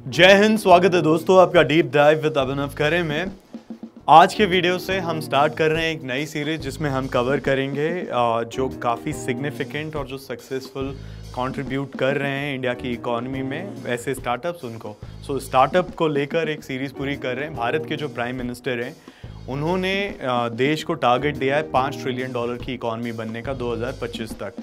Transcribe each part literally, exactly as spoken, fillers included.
जय हिंद। स्वागत है दोस्तों आपका डीप डाइव विद अभिनव करे में। आज के वीडियो से हम स्टार्ट कर रहे हैं एक नई सीरीज जिसमें हम कवर करेंगे जो काफ़ी सिग्निफिकेंट और जो सक्सेसफुल कंट्रीब्यूट कर रहे हैं इंडिया की इकोनॉमी में ऐसे स्टार्टअप्स उनको सो so, स्टार्टअप को लेकर एक सीरीज़ पूरी कर रहे हैं। भारत के जो प्राइम मिनिस्टर हैं उन्होंने देश को टारगेट दिया है पाँच ट्रिलियन डॉलर की इकोनॉमी बनने का दो हज़ार पच्चीस तक।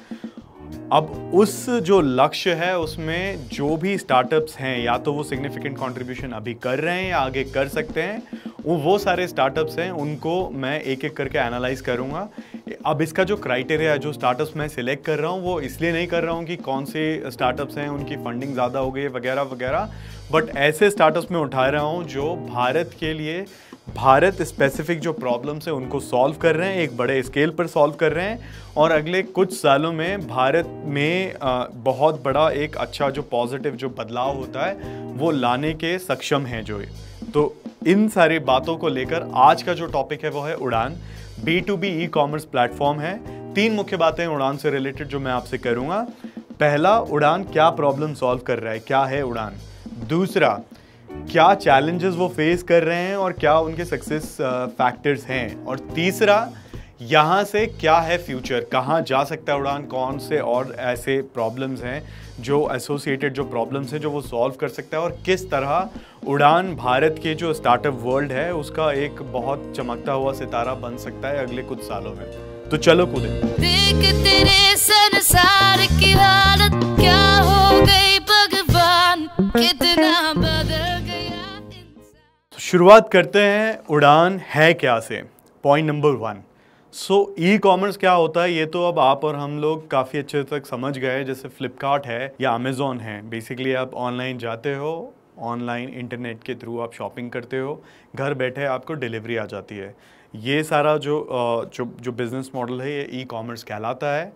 अब उस जो लक्ष्य है उसमें जो भी स्टार्टअप्स हैं या तो वो सिग्निफिकेंट कंट्रीब्यूशन अभी कर रहे हैं या आगे कर सकते हैं, वो वो सारे स्टार्टअप्स हैं उनको मैं एक एक करके एनालाइज करूंगा। अब इसका जो क्राइटेरिया है, जो स्टार्टअप्स मैं सिलेक्ट कर रहा हूँ वो इसलिए नहीं कर रहा हूँ कि कौन से स्टार्टअप्स हैं उनकी फंडिंग ज़्यादा हो गई वगैरह वगैरह, बट ऐसे स्टार्टअप्स में उठा रहा हूँ जो भारत के लिए भारत स्पेसिफिक जो प्रॉब्लम्स है उनको सॉल्व कर रहे हैं, एक बड़े स्केल पर सॉल्व कर रहे हैं और अगले कुछ सालों में भारत में बहुत बड़ा एक अच्छा जो पॉजिटिव जो बदलाव होता है वो लाने के सक्षम हैं जो। तो इन सारी बातों को लेकर आज का जो टॉपिक है वो है Udaan. B to B e commerce platform है। तीन मुख्य बातें उड़ान से रिलेटेड जो मैं आपसे करूँगा। पहला, उड़ान क्या प्रॉब्लम सॉल्व कर रहा है, क्या है उड़ान। दूसरा, क्या चैलेंजेस वो फेस कर रहे हैं और क्या उनके सक्सेस फैक्टर्स हैं। और तीसरा, यहाँ से क्या है फ्यूचर, कहाँ जा सकता है उड़ान, कौन से और ऐसे प्रॉब्लम्स हैं जो एसोसिएटेड जो प्रॉब्लम्स हैं जो वो सॉल्व कर सकता है और किस तरह उड़ान भारत के जो स्टार्टअप वर्ल्ड है उसका एक बहुत चमकता हुआ सितारा बन सकता है अगले कुछ सालों में। तो चलो कूदें। देख तेरे संसार की हालत क्या हो गई भगवान, कितना बदल गया इंसान। तो शुरुआत करते हैं उड़ान है क्या से। Point number one, so e commerce क्या होता है ये तो अब आप और हम लोग काफ़ी अच्छे तक समझ गए। जैसे फ्लिपकार्ट है या अमेज़ॉन है, बेसिकली आप ऑनलाइन जाते हो, ऑनलाइन इंटरनेट के थ्रू आप शॉपिंग करते हो, घर बैठे आपको डिलीवरी आ जाती है। ये सारा जो जो जो बिज़नेस मॉडल है ये ई कॉमर्स कहलाता है।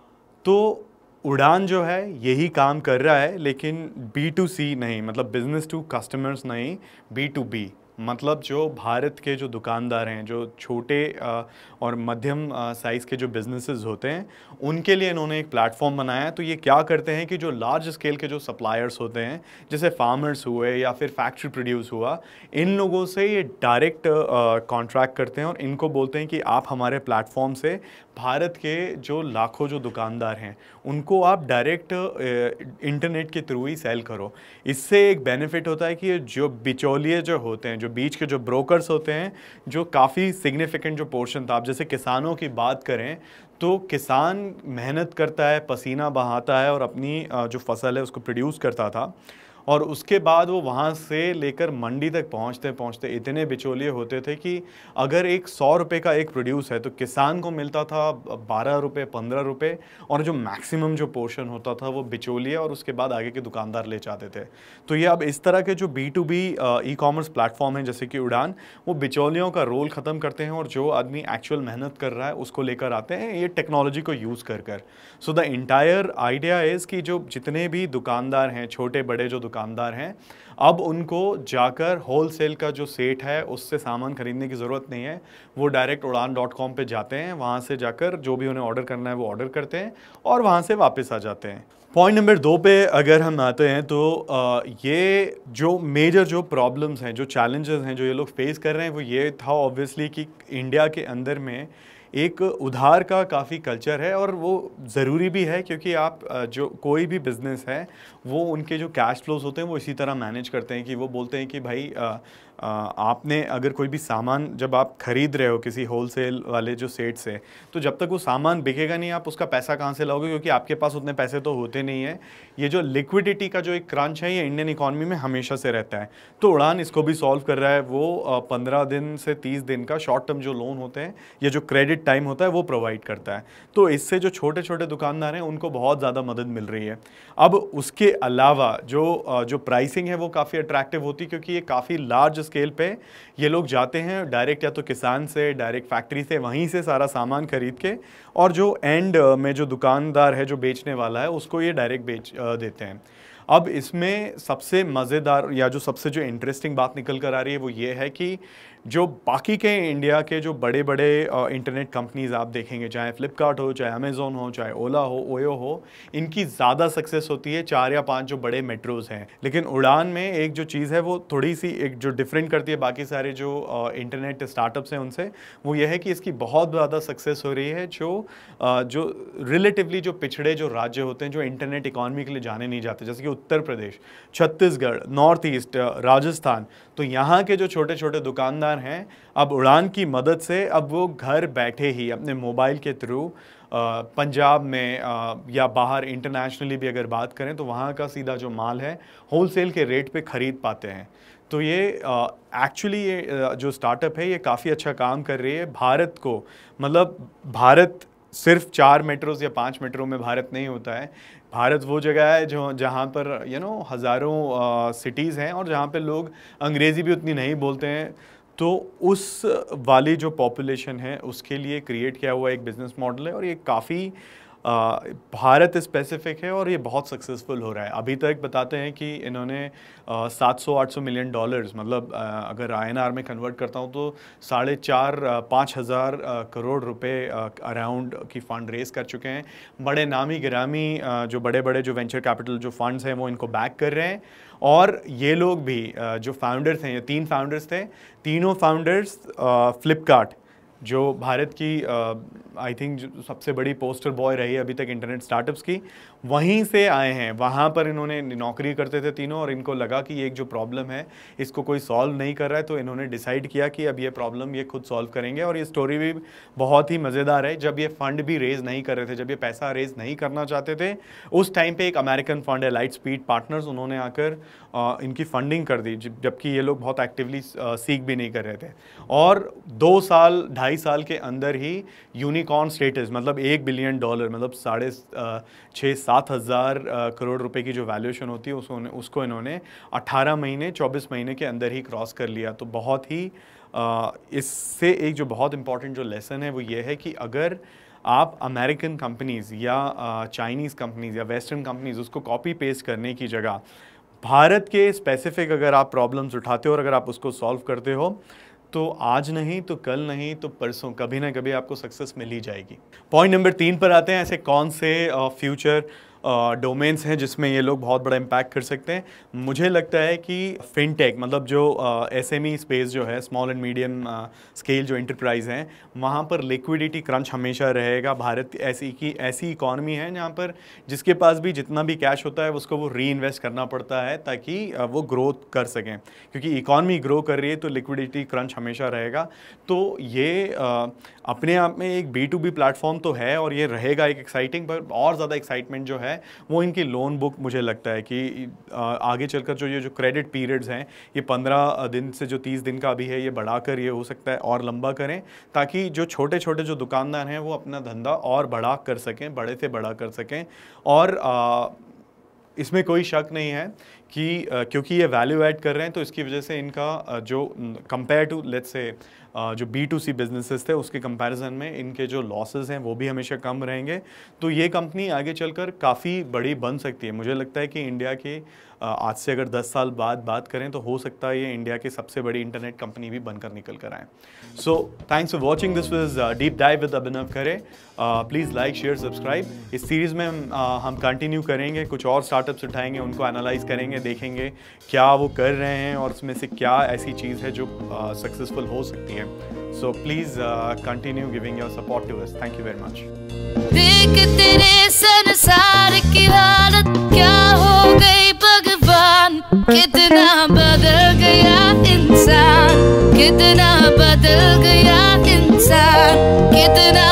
तो उड़ान जो है यही काम कर रहा है, लेकिन बी टू सी नहीं, मतलब बिजनेस टू कस्टमर्स नहीं, बी टू बी, मतलब जो भारत के जो दुकानदार हैं, जो छोटे और मध्यम साइज़ के जो बिजनेसेस होते हैं उनके लिए इन्होंने एक प्लेटफॉर्म बनाया है। तो ये क्या करते हैं कि जो लार्ज स्केल के जो सप्लायर्स होते हैं, जैसे फार्मर्स हुए या फिर फैक्ट्री प्रोड्यूस हुआ, इन लोगों से ये डायरेक्ट कॉन्ट्रैक्ट करते हैं और इनको बोलते हैं कि आप हमारे प्लेटफॉर्म से भारत के जो लाखों जो दुकानदार हैं उनको आप डायरेक्ट इंटरनेट के थ्रू ही सेल करो। इससे एक बेनिफिट होता है कि जो बिचौलिए जो होते हैं, जो बीच के जो ब्रोकर्स होते हैं, जो काफ़ी सिग्निफिकेंट जो पोर्शन था, आप जैसे किसानों की बात करें तो किसान मेहनत करता है, पसीना बहाता है और अपनी जो फसल है उसको प्रोड्यूस करता था और उसके बाद वो वहाँ से लेकर मंडी तक पहुँचते पहुँचते इतने बिचौलिए होते थे कि अगर एक सौ रुपये का एक प्रोड्यूस है तो किसान को मिलता था बारह रुपये पंद्रह रुपये और जो मैक्सिमम जो पोर्शन होता था वो बिचौलिए और उसके बाद आगे के दुकानदार ले जाते थे। तो ये अब इस तरह के जो B to B e commerce platform है जैसे कि उड़ान, वो बिचौलियों का रोल ख़त्म करते हैं और जो आदमी एक्चुअल मेहनत कर रहा है उसको लेकर आते हैं ये टेक्नोलॉजी को यूज़ कर कर। So the entire idea is कि जो जितने भी दुकानदार हैं, छोटे बड़े जो दुकानदार हैं, अब उनको जाकर होलसेल का जो सेट है उससे सामान खरीदने की ज़रूरत नहीं है। वो डायरेक्ट उड़ान डॉट कॉम पर जाते हैं, वहाँ से जाकर जो भी उन्हें ऑर्डर करना है वो ऑर्डर करते हैं और वहाँ से वापस आ जाते हैं। पॉइंट नंबर दो पे अगर हम आते हैं तो आ, ये जो मेजर जो प्रॉब्लम्स हैं, जो चैलेंजेस हैं जो ये लोग फेस कर रहे हैं वो ये था ऑब्वियसली कि इंडिया के अंदर में एक उधार का काफ़ी कल्चर है और वो ज़रूरी भी है क्योंकि आप जो कोई भी बिज़नेस है वो उनके जो कैश फ्लोज होते हैं वो इसी तरह मैनेज करते हैं कि वो बोलते हैं कि भाई आ, आ, आपने अगर कोई भी सामान जब आप ख़रीद रहे हो किसी होलसेल वाले जो सेट से, तो जब तक वो सामान बिकेगा नहीं आप उसका पैसा कहाँ से लाओगे, क्योंकि आपके पास उतने पैसे तो होते नहीं हैं। ये जो लिक्विडिटी का जो एक क्रंच है ये इंडियन इकॉनमी में हमेशा से रहता है। तो उड़ान इसको भी सॉल्व कर रहा है। वो पंद्रह दिन से तीस दिन का शॉर्ट टर्म जो लोन होते हैं या जो क्रेडिट टाइम होता है वो प्रोवाइड करता है। तो इससे जो छोटे छोटे दुकानदार हैं उनको बहुत ज़्यादा मदद मिल रही है। अब उसके अलावा जो जो प्राइसिंग है वो काफ़ी अट्रैक्टिव होती है क्योंकि ये काफ़ी लार्ज स्केल पे ये लोग जाते हैं डायरेक्ट, या तो किसान से, डायरेक्ट फैक्ट्री से, वहीं से सारा सामान खरीद के, और जो एंड में जो दुकानदार है जो बेचने वाला है उसको ये डायरेक्ट बेच देते हैं। अब इसमें सबसे मज़ेदार या जो सबसे जो इंटरेस्टिंग बात निकल कर आ रही है वो ये है कि जो बाकी के इंडिया के जो बड़े बड़े इंटरनेट कंपनीज आप देखेंगे, चाहे फ्लिपकार्ट हो, चाहे अमेज़ॉन हो, चाहे ओला हो, ओयो हो, इनकी ज़्यादा सक्सेस होती है चार या पांच जो बड़े मेट्रोज़ हैं। लेकिन उड़ान में एक जो चीज़ है वो थोड़ी सी एक जो डिफरेंट करती है बाकी सारे जो इंटरनेट स्टार्टअप्स हैं उनसे, वो ये है कि इसकी बहुत ज़्यादा सक्सेस हो रही है जो uh, जो रिलेटिवली जो पिछड़े जो राज्य होते हैं, जो इंटरनेट इकॉनमी के लिए जाने नहीं जाते, जैसे कि उत्तर प्रदेश, छत्तीसगढ़, नॉर्थ ईस्ट, राजस्थान। तो यहाँ के जो छोटे छोटे दुकानदार हैं, अब उड़ान की मदद से अब वो घर बैठे ही अपने मोबाइल के थ्रू पंजाब में आ, या बाहर इंटरनेशनली भी अगर बात करें तो वहाँ का सीधा जो माल है होलसेल के रेट पे ख़रीद पाते हैं। तो ये एक्चुअली ये आ, जो स्टार्टअप है ये काफ़ी अच्छा काम कर रही है भारत को। मतलब भारत सिर्फ चार मेट्रोज़ या पांच मेट्रो में भारत नहीं होता है। भारत वो जगह है जो जहाँ पर यू नो हज़ारों सिटीज़ हैं और जहाँ पे लोग अंग्रेज़ी भी उतनी नहीं बोलते हैं। तो उस वाली जो पॉपुलेशन है उसके लिए क्रिएट किया हुआ एक बिज़नेस मॉडल है और ये काफ़ी भारत स्पेसिफिक है और ये बहुत सक्सेसफुल हो रहा है। अभी तक बताते हैं कि इन्होंने सात सौ आठ सौ मिलियन डॉलर्स, मतलब आ, अगर आई एन आर में कन्वर्ट करता हूँ तो साढ़े चार पाँच हज़ार करोड़ रुपए अराउंड की फ़ंड रेस कर चुके हैं। बड़े नामी गिरामी जो बड़े बड़े जो वेंचर कैपिटल जो फंड्स हैं वो इनको बैक कर रहे हैं। और ये लोग भी जो फाउंडर्स हैं, ये तीन फाउंडर्स थे, तीनों फाउंडर्स फ्लिपकार्ट जो भारत की आई थिंक सबसे बड़ी पोस्टर बॉय रही है अभी तक इंटरनेट स्टार्टअप्स की, वहीं से आए हैं। वहाँ पर इन्होंने नौकरी करते थे तीनों और इनको लगा कि ये एक जो प्रॉब्लम है इसको कोई सॉल्व नहीं कर रहा है, तो इन्होंने डिसाइड किया कि अब ये प्रॉब्लम ये खुद सॉल्व करेंगे। और ये स्टोरी भी बहुत ही मज़ेदार है। जब ये फंड भी रेज़ नहीं कर रहे थे, जब ये पैसा रेज़ नहीं करना चाहते थे, उस टाइम पर एक अमेरिकन फंड है लाइट स्पीड पार्टनर्स, उन्होंने आकर आ, इनकी फंडिंग कर दी, जबकि ये लोग बहुत एक्टिवली सीख भी नहीं कर रहे थे। और दो साल ढाई साल के अंदर ही यूनिकॉर्न स्टेटस, मतलब एक बिलियन डॉलर, मतलब साढ़े छः सात हज़ार करोड़ रुपए की जो वैल्यूएशन होती है उसको उसको इन्होंने अठारह महीने चौबीस महीने के अंदर ही क्रॉस कर लिया। तो बहुत ही आ, इससे एक जो बहुत इंपॉर्टेंट जो लेसन है वो ये है कि अगर आप अमेरिकन कंपनीज़ या चाइनीज़ कंपनीज़ या वेस्टर्न कंपनीज़ उसको कॉपी पेस्ट करने की जगह भारत के स्पेसिफिक अगर आप प्रॉब्लम्स उठाते हो और अगर आप उसको सॉल्व करते हो तो आज नहीं तो कल नहीं तो परसों कभी ना कभी आपको सक्सेस मिल ही जाएगी। पॉइंट नंबर तीन पर आते हैं, ऐसे कौन से फ्यूचर डोमेन्स हैं जिसमें ये लोग बहुत बड़ा इम्पैक्ट कर सकते हैं। मुझे लगता है कि फिनटेक, मतलब जो एसएमई स्पेस जो है, स्मॉल एंड मीडियम स्केल जो इंटरप्राइज हैं, वहाँ पर लिक्विडिटी क्रंच हमेशा रहेगा। भारत ऐसी की ऐसी इकॉनमी है जहाँ पर जिसके पास भी जितना भी कैश होता है उसको वो री इन्वेस्ट करना पड़ता है ताकि वो ग्रोथ कर सकें, क्योंकि इकॉनमी ग्रो कर रही है तो लिक्विडिटी क्रंच हमेशा रहेगा। तो ये आ, अपने आप में एक बी टू बी प्लेटफॉर्म तो है और ये रहेगा एक एक्साइटिंग, पर और ज़्यादा एक्साइटमेंट जो है वो इनकी लोन बुक, मुझे लगता है कि आगे चलकर जो ये जो क्रेडिट पीरियड्स हैं ये पंद्रह दिन से जो तीस दिन का अभी है ये बढ़ाकर ये हो सकता है और लंबा करें, ताकि जो छोटे छोटे जो दुकानदार हैं वो अपना धंधा और बड़ा कर सकें, बड़े से बड़ा कर सकें। और आ, इसमें कोई शक नहीं है कि क्योंकि ये वैल्यू ऐड कर रहे हैं तो इसकी वजह से इनका जो कंपेयर टू लेट्स से जो बी टू सी बिजनेसेस थे उसके कंपैरिजन में इनके जो लॉसेस हैं वो भी हमेशा कम रहेंगे। तो ये कंपनी आगे चलकर काफ़ी बड़ी बन सकती है। मुझे लगता है कि इंडिया की आज से अगर दस साल बाद बात करें तो हो सकता है ये इंडिया की सबसे बड़ी इंटरनेट कंपनी भी बनकर निकल कर आए। So thanks for watching, this was deep dive with Abhinav Khare. Please like share subscribe. इस सीरीज़ में हम हम कंटिन्यू करेंगे, कुछ और स्टार्टअप्स उठाएंगे, उनको एनालाइज करेंगे, देखेंगे क्या वो कर रहे हैं और उसमें से क्या ऐसी चीज़ है जो सक्सेसफुल uh, हो सकती है। So please continue giving your support to us. Thank you very much. देख तेरे संसार की हालत क्या हो गई भगवान, कितना बदल गया इंसान, कितना बदल गया इंसान, कितना